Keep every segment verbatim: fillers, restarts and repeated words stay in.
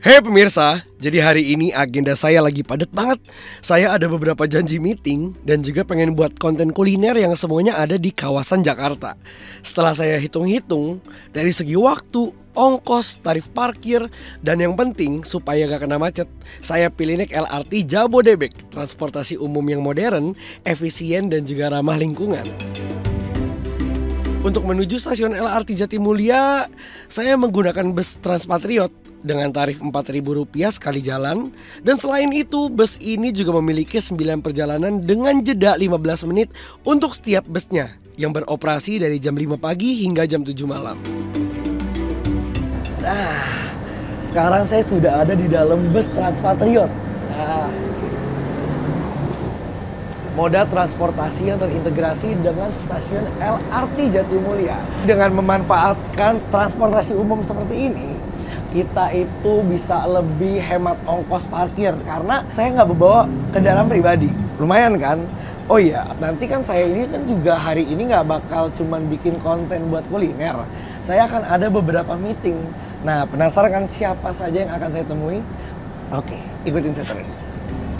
Hei pemirsa, jadi hari ini agenda saya lagi padat banget. Saya ada beberapa janji meeting dan juga pengen buat konten kuliner yang semuanya ada di kawasan Jakarta. Setelah saya hitung-hitung, dari segi waktu, ongkos, tarif parkir, dan yang penting supaya gak kena macet, saya pilih naik L R T Jabodebek, transportasi umum yang modern, efisien, dan juga ramah lingkungan. Untuk menuju stasiun L R T Jatimulya, saya menggunakan bus Transpatriot dengan tarif empat ribu rupiah sekali jalan. Dan selain itu, bus ini juga memiliki sembilan perjalanan dengan jeda lima belas menit untuk setiap busnya, yang beroperasi dari jam lima pagi hingga jam tujuh malam. Nah, sekarang saya sudah ada di dalam bus Transpatriot. Nah, moda transportasi yang terintegrasi dengan stasiun L R T Jatimulya. Dengan memanfaatkan transportasi umum seperti ini, kita itu bisa lebih hemat ongkos parkir karena saya nggak membawa kendaraan pribadi. Lumayan kan? Oh iya, nanti kan saya ini kan juga hari ini nggak bakal cuman bikin konten buat kuliner. Saya akan ada beberapa meeting. Nah, penasaran kan siapa saja yang akan saya temui? Oke, ikutin saya terus.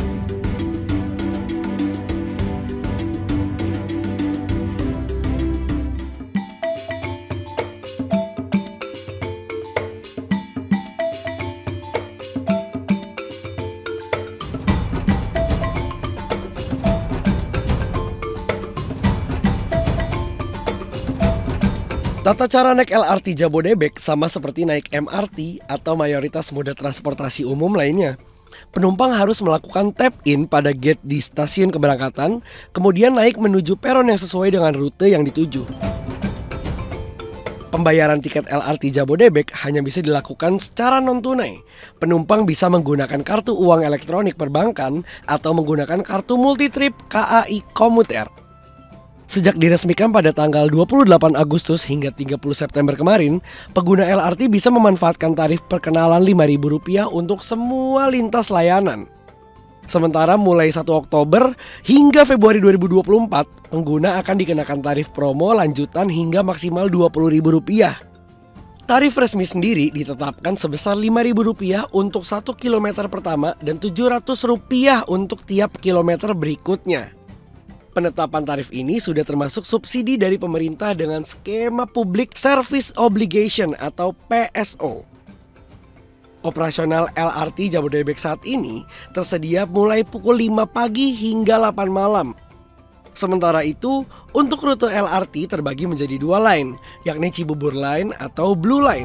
Tata cara naik L R T Jabodebek sama seperti naik M R T atau mayoritas moda transportasi umum lainnya. Penumpang harus melakukan tap-in pada gate di stasiun keberangkatan, kemudian naik menuju peron yang sesuai dengan rute yang dituju. Pembayaran tiket L R T Jabodebek hanya bisa dilakukan secara non-tunai. Penumpang bisa menggunakan kartu uang elektronik perbankan atau menggunakan kartu multitrip K A I Komuter. Sejak diresmikan pada tanggal dua puluh delapan Agustus hingga tiga puluh September kemarin, pengguna L R T bisa memanfaatkan tarif perkenalan lima ribu rupiah untuk semua lintas layanan. Sementara mulai satu Oktober hingga Februari dua ribu dua puluh empat, pengguna akan dikenakan tarif promo lanjutan hingga maksimal dua puluh ribu rupiah. Tarif resmi sendiri ditetapkan sebesar lima ribu rupiah untuk satu kilometer pertama dan tujuh ratus rupiah untuk tiap kilometer berikutnya. Penetapan tarif ini sudah termasuk subsidi dari pemerintah dengan skema Public Service Obligation atau P S O. Operasional L R T Jabodebek saat ini tersedia mulai pukul lima pagi hingga delapan malam. Sementara itu, untuk rute L R T terbagi menjadi dua line, yakni Cibubur Line atau Blue Line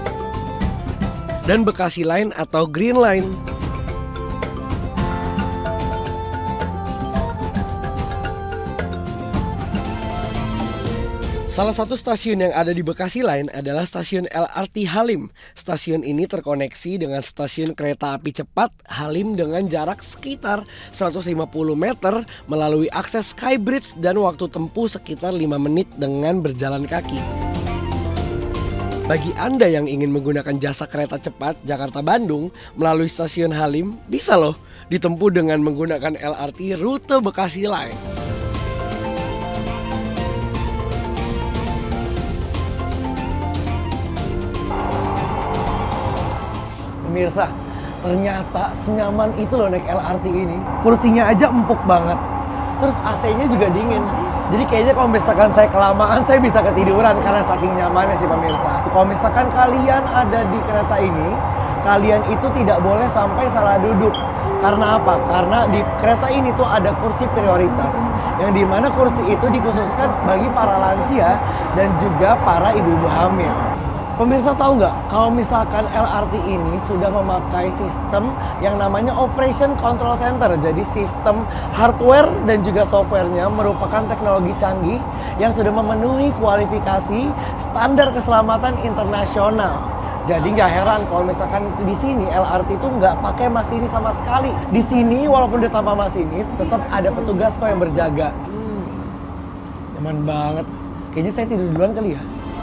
dan Bekasi Line atau Green Line. Salah satu stasiun yang ada di Bekasi Line adalah stasiun L R T Halim. Stasiun ini terkoneksi dengan stasiun kereta api cepat Halim dengan jarak sekitar seratus lima puluh meter melalui akses Skybridge dan waktu tempuh sekitar lima menit dengan berjalan kaki. Bagi Anda yang ingin menggunakan jasa kereta cepat Jakarta-Bandung melalui stasiun Halim, bisa loh ditempuh dengan menggunakan L R T rute Bekasi Line. Pemirsa, ternyata senyaman itu loh naik L R T ini. Kursinya aja empuk banget. Terus A C-nya juga dingin. Jadi kayaknya kalau misalkan saya kelamaan, saya bisa ketiduran karena saking nyamannya sih pemirsa. Kalau misalkan kalian ada di kereta ini, kalian itu tidak boleh sampai salah duduk. Karena apa? Karena di kereta ini tuh ada kursi prioritas. Yang dimana kursi itu dikhususkan bagi para lansia dan juga para ibu-ibu hamil. Pemirsa tahu nggak, kalau misalkan L R T ini sudah memakai sistem yang namanya Operation Control Center. Jadi sistem hardware dan juga softwarenya merupakan teknologi canggih yang sudah memenuhi kualifikasi standar keselamatan internasional. Jadi nggak heran kalau misalkan di sini L R T itu nggak pakai masinis sama sekali. Di sini walaupun udah tanpa masinis, tetap ada petugas kok yang berjaga. Hmm, nyaman banget. Kayaknya saya tidur duluan kali ya.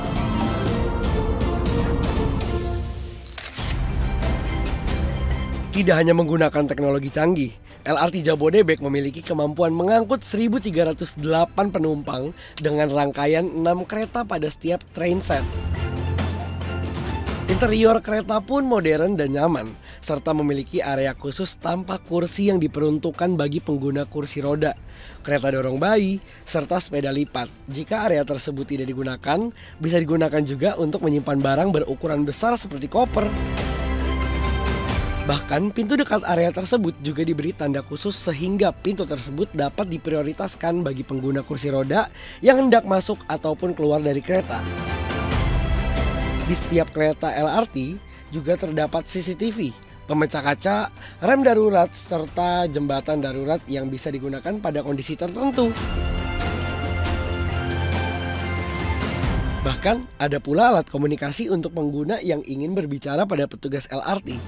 Tidak hanya menggunakan teknologi canggih, L R T Jabodebek memiliki kemampuan mengangkut seribu tiga ratus delapan penumpang dengan rangkaian enam kereta pada setiap train set. Interior kereta pun modern dan nyaman, serta memiliki area khusus tanpa kursi yang diperuntukkan bagi pengguna kursi roda, kereta dorong bayi, serta sepeda lipat. Jika area tersebut tidak digunakan, bisa digunakan juga untuk menyimpan barang berukuran besar seperti koper. Bahkan pintu dekat area tersebut juga diberi tanda khusus sehingga pintu tersebut dapat diprioritaskan bagi pengguna kursi roda yang hendak masuk ataupun keluar dari kereta. Di setiap kereta L R T juga terdapat C C T V, pemecah kaca, rem darurat, serta jembatan darurat yang bisa digunakan pada kondisi tertentu. Bahkan ada pula alat komunikasi untuk pengguna yang ingin berbicara pada petugas L R T.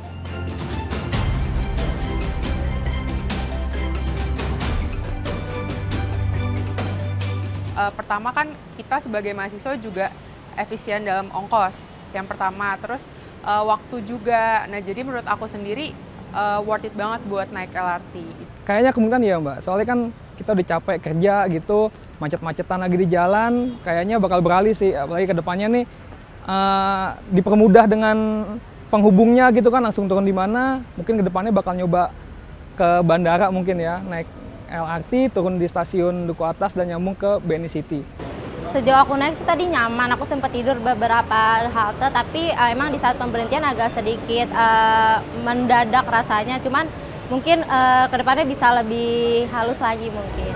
Uh, pertama kan kita sebagai mahasiswa juga efisien dalam ongkos yang pertama, terus uh, waktu juga. Nah jadi menurut aku sendiri uh, worth it banget buat naik L R T. Kayaknya kemungkinan ya Mbak, soalnya kan kita udah capek kerja gitu, macet-macetan lagi di jalan, kayaknya bakal beralih sih, apalagi ke depannya nih uh, dipermudah dengan penghubungnya gitu kan, langsung turun di mana, mungkin ke depannya bakal nyoba ke bandara mungkin ya, naik L R T, turun di stasiun Duku Atas dan nyambung ke B N I City. Sejauh aku naik sih tadi nyaman, aku sempat tidur beberapa halte, tapi uh, emang di saat pemberhentian agak sedikit uh, mendadak rasanya, cuman mungkin uh, kedepannya bisa lebih halus lagi mungkin.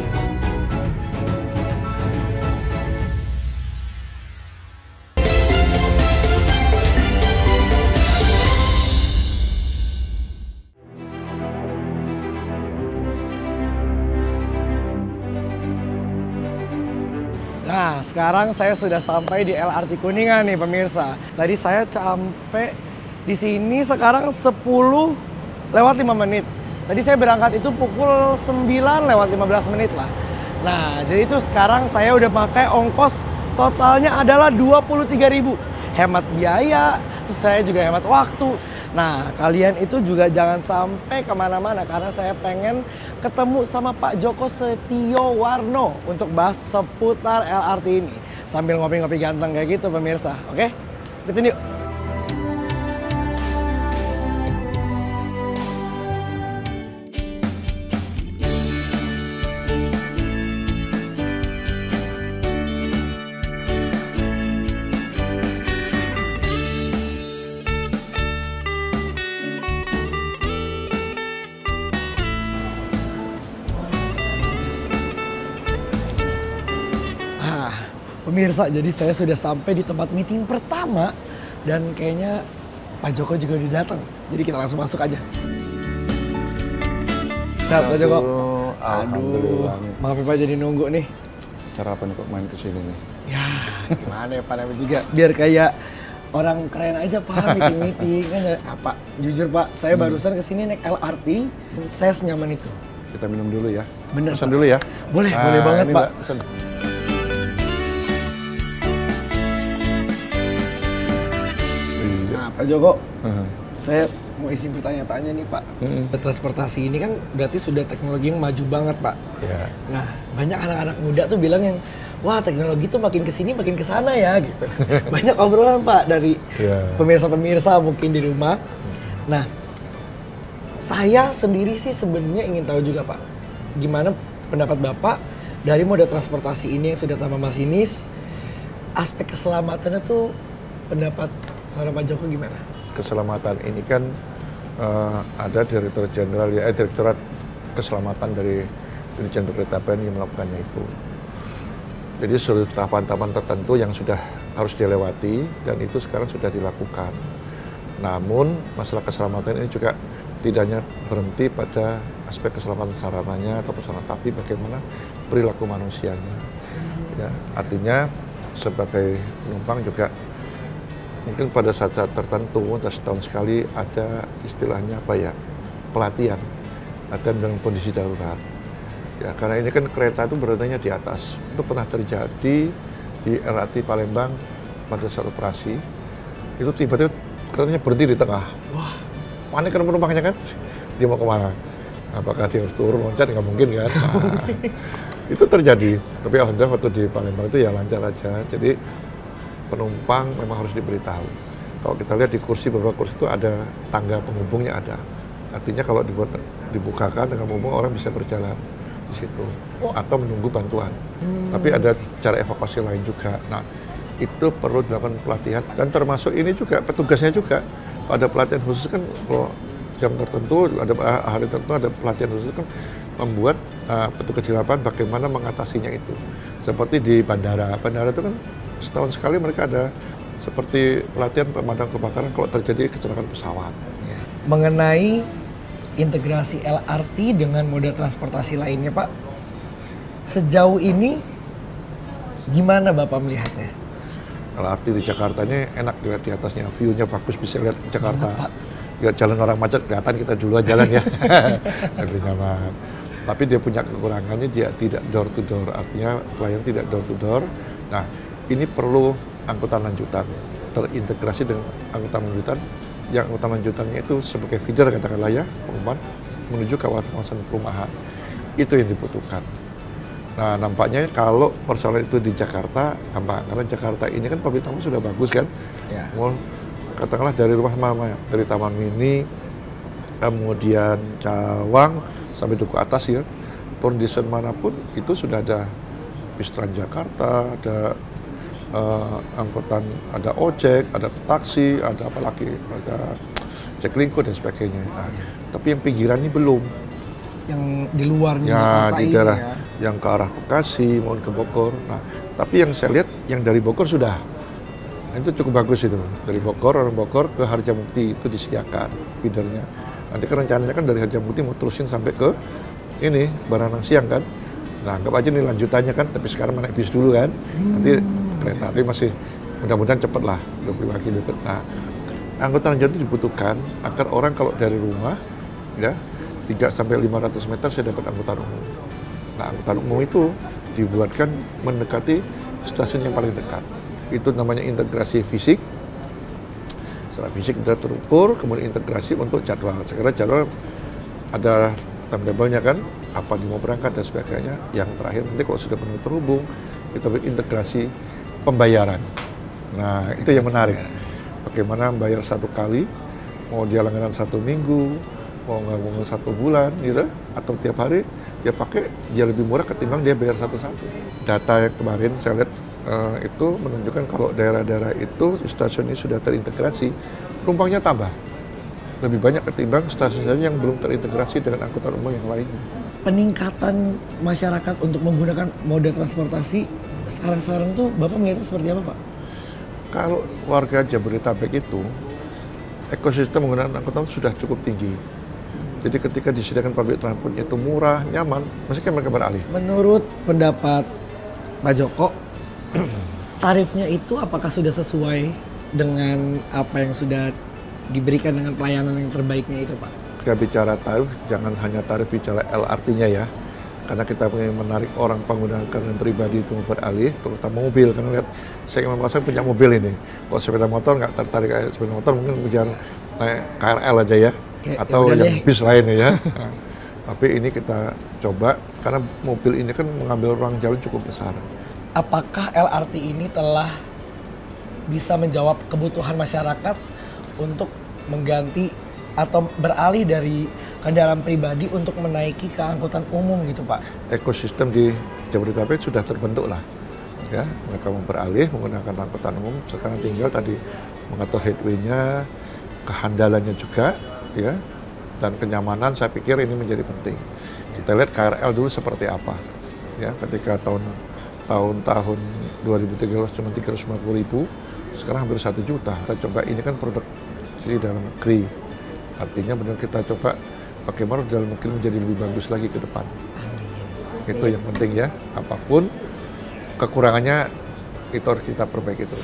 Nah, sekarang saya sudah sampai di L R T Kuningan nih pemirsa. Tadi saya sampai di sini sekarang sepuluh lewat lima menit. Tadi saya berangkat itu pukul sembilan lewat lima belas menit lah. Nah, jadi itu sekarang saya udah pakai ongkos totalnya adalah dua puluh tiga ribu. Hemat biaya, terus saya juga hemat waktu. Nah, kalian itu juga jangan sampai kemana-mana karena saya pengen ketemu sama Pak Joko Setiowarno untuk bahas seputar L R T ini. Sambil ngopi-ngopi ganteng kayak gitu pemirsa, oke? Ikutin yuk. Pemirsa, jadi saya sudah sampai di tempat meeting pertama dan kayaknya Pak Joko juga udah datang. Jadi kita langsung masuk aja. Nah, Pak Joko. Aduh, maaf ya Pak jadi nunggu nih. Cara apa nih kok main kesini nih? Ya, gimana ya Pak namanya juga. Biar kayak orang keren aja Pak meeting-meeting. Kan ya, Pak, jujur Pak, saya hmm. barusan kesini naik L R T, saya senyaman itu. Kita minum dulu ya. Bener Pesan Pak. dulu ya. Boleh, nah, boleh banget Pak. Mbak, Pak Joko, uh-huh. saya mau isi pertanyaan-tanya nih Pak. Uh-huh. Transportasi ini kan berarti sudah teknologi yang maju banget Pak. Yeah. Nah, banyak anak-anak muda tuh bilang yang, wah teknologi tuh makin kesini makin kesana ya gitu. Banyak obrolan Pak dari yeah. pemirsa-pemirsa mungkin di rumah. Nah, saya sendiri sih sebenarnya ingin tahu juga Pak, gimana pendapat Bapak dari moda transportasi ini yang sudah tambah masinis, aspek keselamatannya tuh pendapat saudara Pak Joko gimana? Keselamatan ini kan uh, ada Direktur Jenderal ya, eh, Direktorat Keselamatan dari Dirjen Kereta Apian yang melakukannya itu. Jadi seluruh tahapan-tahapan tertentu yang sudah harus dilewati dan itu sekarang sudah dilakukan. Namun masalah keselamatan ini juga tidak hanya berhenti pada aspek keselamatan sarananya atau sarana, tapi bagaimana perilaku manusianya. Ya, artinya sebagai penumpang juga mungkin pada saat-saat tertentu, entah setahun sekali ada istilahnya apa ya, pelatihan, latihan dengan kondisi darurat. Ya, karena ini kan kereta itu beradanya di atas. Itu pernah terjadi di L R T Palembang pada saat operasi. Itu tiba-tiba keretanya berhenti di tengah. Wah, panik kan penumpangnya kan? Dia mau kemana? Apakah dia harus turun, loncat? Nggak mungkin kan? Nah, itu terjadi. Tapi alhamdulillah waktu di Palembang itu ya lancar aja. Jadi penumpang memang harus diberitahu. Kalau kita lihat di kursi, beberapa kursi itu ada tangga penghubungnya ada. Artinya kalau dibuat dibukakan tangga penghubung, orang bisa berjalan di situ Oh. atau menunggu bantuan. Tapi ada cara evakuasi lain juga. Nah, itu perlu dilakukan pelatihan dan termasuk ini juga petugasnya juga ada pelatihan khusus kan kalau jam tertentu ada hari tertentu ada pelatihan khusus kan membuat uh, petugas di lapangan bagaimana mengatasinya itu. Seperti di bandara, bandara itu kan setahun sekali mereka ada seperti pelatihan pemadam kebakaran kalau terjadi kecelakaan pesawat. Mengenai integrasi L R T dengan moda transportasi lainnya Pak, sejauh ini gimana Bapak melihatnya? L R T di Jakarta ini enak dilihat di atasnya, view-nya bagus, bisa lihat Jakarta. Ya jalan orang macet kelihatan, kita duluan jalan ya. Lebih nyaman. Tapi dia punya kekurangannya, dia tidak door to door, artinya pelayan tidak door to door. Nah, ini perlu angkutan lanjutan, terintegrasi dengan angkutan lanjutan, yang angkutan lanjutannya itu sebagai feeder katakanlah ya, pengumpan menuju kawasan perumahan. Itu yang dibutuhkan. Nah, nampaknya kalau persoalan itu di Jakarta, gampang. Karena Jakarta ini kan public transport sudah bagus kan. Ya. Mau katakanlah dari rumah mama, dari Taman Mini, kemudian Cawang, sampai Duku Atas ya, turun di stasiun manapun, itu sudah ada bis Transjakarta, ada uh, angkutan, ada ojek, ada taksi, ada apa lagi, ada Jaklingko dan sebagainya. Nah, tapi yang pinggiran ini belum. Yang di luarnya Ya, Jakarta di ini daerah ya. yang ke arah Bekasi, maupun ke Bogor. Nah, tapi yang saya lihat yang dari Bogor sudah. Nah, itu cukup bagus itu. Dari Bogor, orang Bogor ke Harjamukti itu disediakan feedernya. Nanti kan rencananya kan dari Harjamukti mau terusin sampai ke ini, Baranang Siang kan. Nah, anggap aja nih lanjutannya kan, tapi sekarang naik bis dulu kan. Nanti kereta, tapi masih mudah-mudahan cepet lah, dua puluh lima kilometer. Nah, angkutan lanjutan itu dibutuhkan agar orang kalau dari rumah, ya, tiga sampai lima ratus meter saya dapat angkutan umum. Nah, angkutan umum itu dibuatkan mendekati stasiun yang paling dekat. Itu namanya integrasi fisik. Secara fisik kita terukur, kemudian integrasi untuk jadwal. Sekarang jadwal ada timetable-nya kan, apa dia mau berangkat dan sebagainya. Yang terakhir nanti kalau sudah benar terhubung, kita berintegrasi pembayaran. Nah, itu yang menarik. Bagaimana bayar satu kali, mau dia langganan satu minggu, mau nggak mau satu bulan gitu, atau tiap hari dia pakai, dia lebih murah ketimbang dia bayar satu-satu. Data yang kemarin saya lihat uh, itu menunjukkan kalau daerah-daerah itu stasiun ini sudah terintegrasi, penumpangnya tambah. Lebih banyak ketimbang stasiun-stasiun yang belum terintegrasi dengan angkutan umum yang lainnya. Peningkatan masyarakat untuk menggunakan moda transportasi sekarang-sekarang tuh Bapak melihatnya seperti apa Pak? Kalau warga Jabodetabek itu, ekosistem menggunakan angkutan sudah cukup tinggi. Jadi ketika disediakan public transport itu murah, nyaman, mesti kan mereka beralih. Menurut pendapat Pak Joko, tarifnya itu apakah sudah sesuai dengan apa yang sudah diberikan dengan pelayanan yang terbaiknya itu Pak? Kita bicara tarif, jangan hanya tarif bicara L R T-nya ya. Karena kita ingin menarik orang pengguna kendaraan pribadi itu beralih, terutama mobil. Karena lihat, saya ingin merasa punya mobil ini. Kalau sepeda motor nggak tertarik kayak sepeda motor, mungkin kejar naik K R L aja ya. Oke, atau ya yang deh. bis lainnya ya. Nah, tapi ini kita coba, karena mobil ini kan mengambil ruang jalan cukup besar. Apakah L R T ini telah bisa menjawab kebutuhan masyarakat untuk mengganti atau beralih dari kendaraan pribadi untuk menaiki ke angkutan umum gitu Pak? Ekosistem di Jabodetabek sudah terbentuk lah. Ya, mereka mau beralih menggunakan angkutan umum. Sekarang tinggal tadi mengatur headway-nya, kehandalannya juga, ya, dan kenyamanan. Saya pikir ini menjadi penting. Kita lihat K R L dulu seperti apa, ya, ketika tahun tahun tahun dua ribu tiga belas cuma tiga ratus lima puluh ribu, sekarang hampir satu juta. Kita coba ini kan produk di dalam negeri. Artinya benar kita coba bagaimana dalam negeri menjadi lebih bagus lagi ke depan. Itu yang penting ya. Apapun kekurangannya itu harus kita perbaiki terus.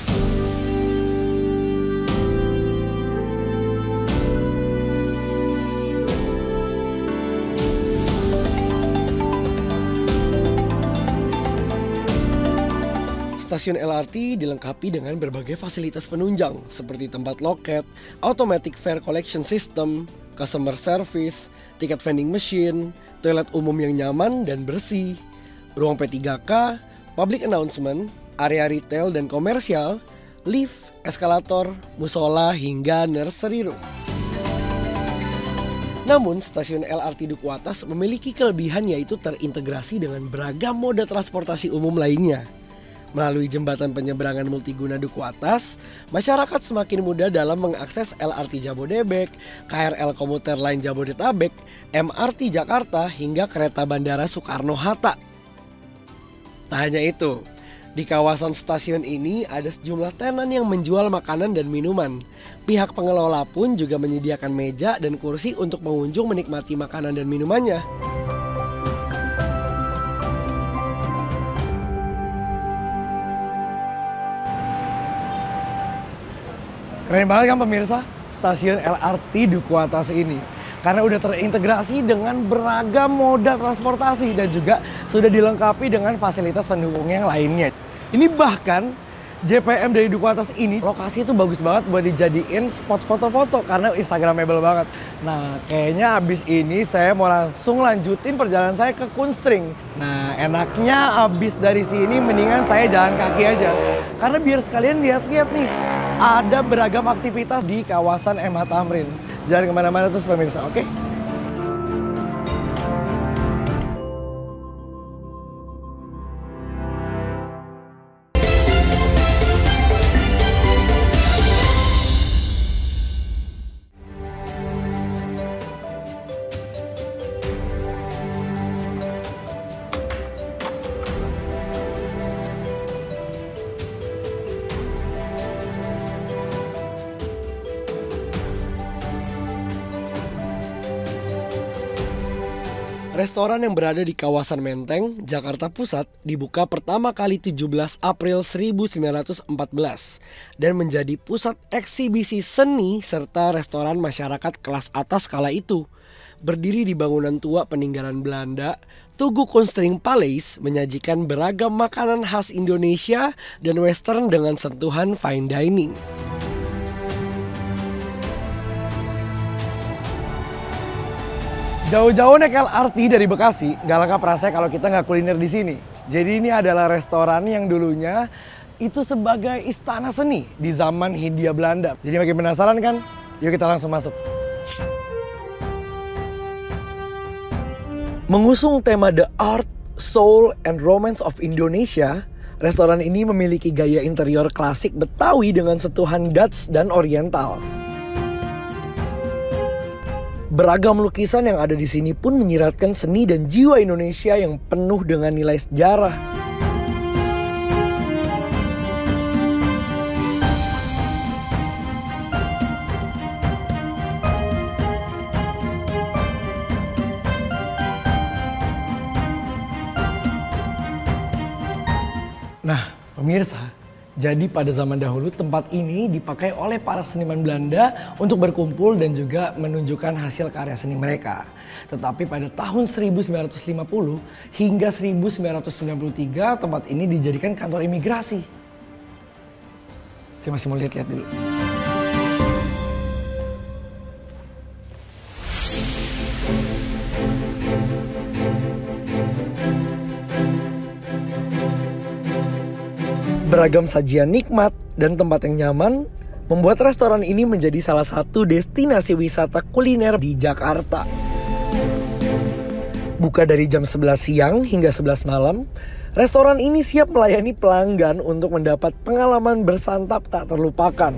Stasiun L R T dilengkapi dengan berbagai fasilitas penunjang seperti tempat loket, automatic fare collection system, customer service, tiket vending machine, toilet umum yang nyaman dan bersih, ruang P tiga K, public announcement, area retail dan komersial, lift, eskalator, musola, hingga nursery room. Namun, stasiun L R T Duku Atas memiliki kelebihan yaitu terintegrasi dengan beragam moda transportasi umum lainnya. Melalui jembatan penyeberangan multiguna Duku Atas, masyarakat semakin mudah dalam mengakses L R T Jabodebek, K R L Komuter Line Jabodetabek, M R T Jakarta, hingga kereta bandara Soekarno-Hatta. Tak hanya itu, di kawasan stasiun ini ada sejumlah tenan yang menjual makanan dan minuman. Pihak pengelola pun juga menyediakan meja dan kursi untuk pengunjung menikmati makanan dan minumannya. Keren banget kan pemirsa, stasiun L R T Duku Atas ini. Karena udah terintegrasi dengan beragam moda transportasi dan juga sudah dilengkapi dengan fasilitas pendukung yang lainnya. Ini bahkan J P M dari Duku Atas ini lokasi itu bagus banget buat dijadiin spot foto-foto karena instagramable banget. Nah kayaknya abis ini saya mau langsung lanjutin perjalanan saya ke Kunstring. Nah enaknya abis dari sini mendingan saya jalan kaki aja. Karena biar sekalian lihat-lihat nih, ada beragam aktivitas di kawasan M H Tamrin. Jangan kemana-mana terus pemirsa, oke? Okay? Restoran yang berada di kawasan Menteng, Jakarta Pusat dibuka pertama kali tujuh belas April seribu sembilan ratus empat belas dan menjadi pusat eksibisi seni serta restoran masyarakat kelas atas kala itu. Berdiri di bangunan tua peninggalan Belanda, Tugu Kunstring Palace menyajikan beragam makanan khas Indonesia dan Western dengan sentuhan fine dining. Jauh-jauh naik L R T dari Bekasi, gak lengkap rasanya kalau kita nggak kuliner di sini. Jadi ini adalah restoran yang dulunya itu sebagai istana seni di zaman Hindia Belanda. Jadi makin penasaran kan? Yuk kita langsung masuk. Mengusung tema The Art, Soul, and Romance of Indonesia, restoran ini memiliki gaya interior klasik Betawi dengan sentuhan Dutch dan Oriental. Beragam lukisan yang ada di sini pun menyiratkan seni dan jiwa Indonesia yang penuh dengan nilai sejarah. Nah, pemirsa, jadi pada zaman dahulu tempat ini dipakai oleh para seniman Belanda untuk berkumpul dan juga menunjukkan hasil karya seni mereka. Tetapi pada tahun seribu sembilan ratus lima puluh hingga seribu sembilan ratus sembilan puluh tiga tempat ini dijadikan kantor imigrasi. Saya masih mau lihat-lihat dulu. Beragam sajian nikmat dan tempat yang nyaman membuat restoran ini menjadi salah satu destinasi wisata kuliner di Jakarta. Buka dari jam sebelas siang hingga sebelas malam, restoran ini siap melayani pelanggan untuk mendapat pengalaman bersantap tak terlupakan.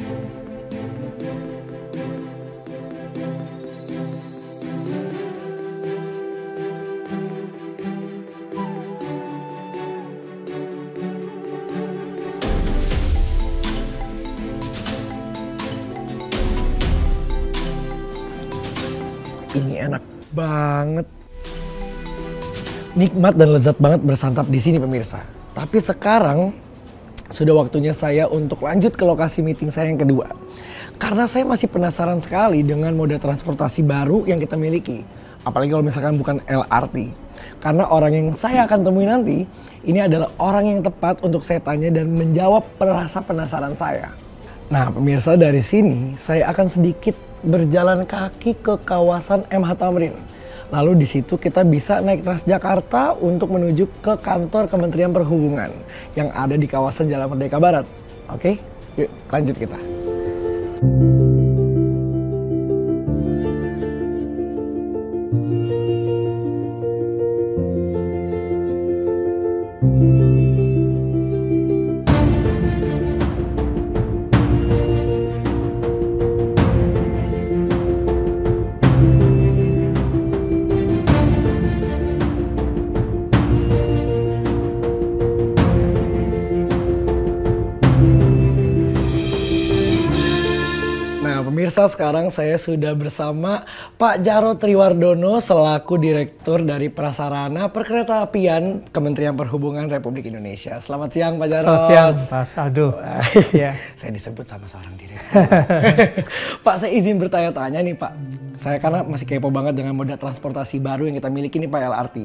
Ini enak banget. Nikmat dan lezat banget bersantap di sini pemirsa. Tapi sekarang sudah waktunya saya untuk lanjut ke lokasi meeting saya yang kedua. Karena saya masih penasaran sekali dengan moda transportasi baru yang kita miliki. Apalagi kalau misalkan bukan L R T. Karena orang yang saya akan temui nanti, ini adalah orang yang tepat untuk saya tanya dan menjawab rasa penasaran saya. Nah pemirsa, dari sini saya akan sedikit berjalan kaki ke kawasan M H Tamrin. Lalu di situ kita bisa naik Transjakarta untuk menuju ke kantor Kementerian Perhubungan yang ada di kawasan Jalan Merdeka Barat. Oke? Yuk lanjut kita. Pemirsa, sekarang saya sudah bersama Pak Jarod Triwardono selaku Direktur dari Prasarana Perkeretaapian Kementerian Perhubungan Republik Indonesia. Selamat siang Pak Jarod. Selamat siang Pak Aldo. Ya. Saya disebut sama seorang direktur. Pak, saya izin bertanya-tanya nih Pak. Saya karena masih kepo banget dengan moda transportasi baru yang kita miliki nih Pak, L R T.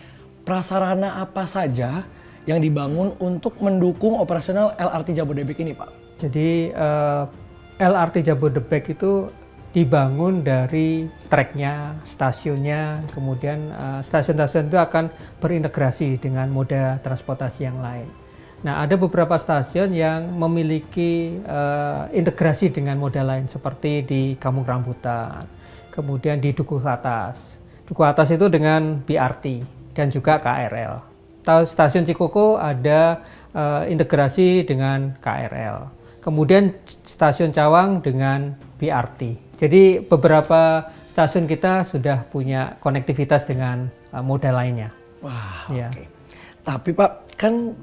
Prasarana apa saja yang dibangun untuk mendukung operasional L R T Jabodebek ini Pak? Jadi uh, L R T Jabodebek itu dibangun dari treknya, stasiunnya, kemudian stasiun-stasiun uh, itu akan berintegrasi dengan moda transportasi yang lain. Nah, ada beberapa stasiun yang memiliki uh, integrasi dengan moda lain seperti di Kampung Rambutan, kemudian di Dukuh Atas. Dukuh Atas itu dengan B R T dan juga K R L. Stasiun Cikoko ada uh, integrasi dengan K R L. Kemudian stasiun Cawang dengan B R T. Jadi beberapa stasiun kita sudah punya konektivitas dengan uh, moda lainnya. Wah, ya. Oke. Okay. Tapi Pak, kan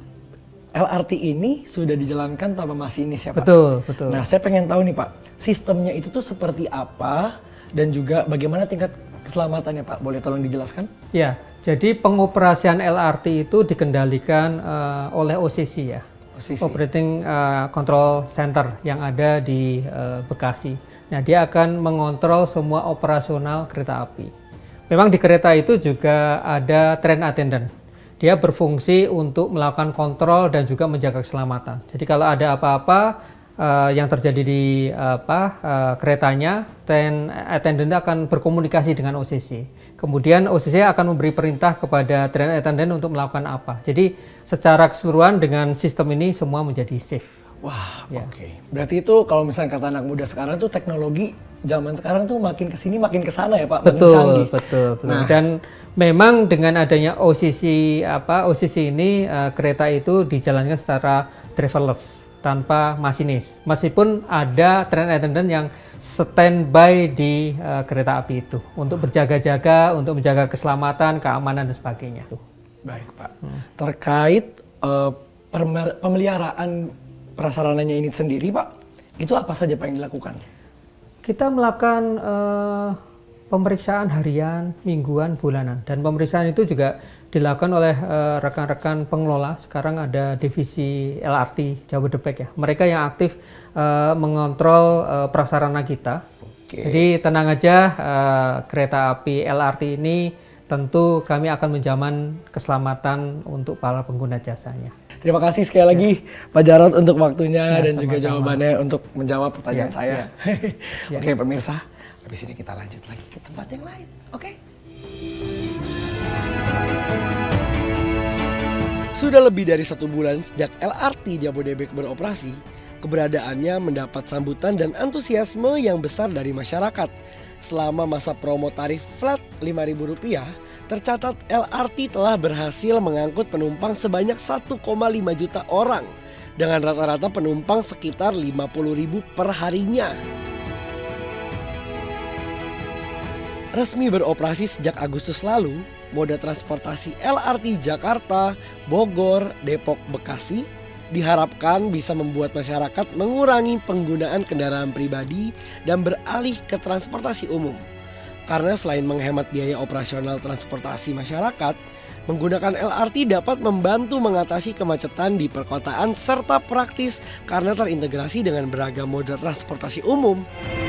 L R T ini sudah dijalankan tanpa masinis ya Pak? Betul, betul. Nah, saya pengen tahu nih Pak, sistemnya itu tuh seperti apa dan juga bagaimana tingkat keselamatannya Pak? Boleh tolong dijelaskan? Ya, jadi pengoperasian L R T itu dikendalikan uh, oleh O C C ya. O C C. Operating uh, Control Center yang ada di uh, Bekasi. Nah, dia akan mengontrol semua operasional kereta api. Memang di kereta itu juga ada train attendant. Dia berfungsi untuk melakukan kontrol dan juga menjaga keselamatan. Jadi kalau ada apa-apa uh, yang terjadi di uh, apa uh, keretanya, train attendant akan berkomunikasi dengan O C C. Kemudian O C C akan memberi perintah kepada train attendant untuk melakukan apa. Jadi secara keseluruhan dengan sistem ini semua menjadi safe. Wah, ya. Oke. Okay. Berarti itu kalau misalnya kata anak muda sekarang tuh teknologi zaman sekarang tuh makin kesini makin kesana ya Pak, makin betul, canggih. Betul, betul. Nah. Dan memang dengan adanya O C C apa O C C ini uh, kereta itu dijalankan secara driverless tanpa masinis. Meskipun ada train attendant yang standby di uh, kereta api itu untuk berjaga-jaga, untuk menjaga keselamatan, keamanan dan sebagainya. Baik Pak. Hmm. Terkait uh, pemeliharaan prasarananya ini sendiri Pak, itu apa saja Pak yang dilakukan? Kita melakukan uh, pemeriksaan harian, mingguan, bulanan, dan pemeriksaan itu juga dilakukan oleh rekan-rekan uh, pengelola. Sekarang ada divisi L R T Jabodebek ya. Mereka yang aktif uh, mengontrol uh, prasarana kita. Oke. Jadi tenang aja, uh, kereta api L R T ini tentu kami akan menjamin keselamatan untuk para pengguna jasanya. Terima kasih sekali lagi ya. Pak Jarod untuk waktunya ya, dan sama-sama. Juga jawabannya untuk menjawab pertanyaan ya, saya. Ya. Ya. Oke pemirsa, habis ini kita lanjut lagi ke tempat yang lain. Oke? Sudah lebih dari satu bulan sejak L R T Jabodebek beroperasi, keberadaannya mendapat sambutan dan antusiasme yang besar dari masyarakat. Selama masa promo tarif flat lima ribu rupiah, tercatat L R T telah berhasil mengangkut penumpang sebanyak satu koma lima juta orang dengan rata-rata penumpang sekitar lima puluh ribu per harinya. Resmi beroperasi sejak Agustus lalu, moda transportasi L R T Jakarta, Bogor, Depok, Bekasi diharapkan bisa membuat masyarakat mengurangi penggunaan kendaraan pribadi dan beralih ke transportasi umum. Karena selain menghemat biaya operasional transportasi masyarakat, menggunakan L R T dapat membantu mengatasi kemacetan di perkotaan serta praktis karena terintegrasi dengan beragam moda transportasi umum.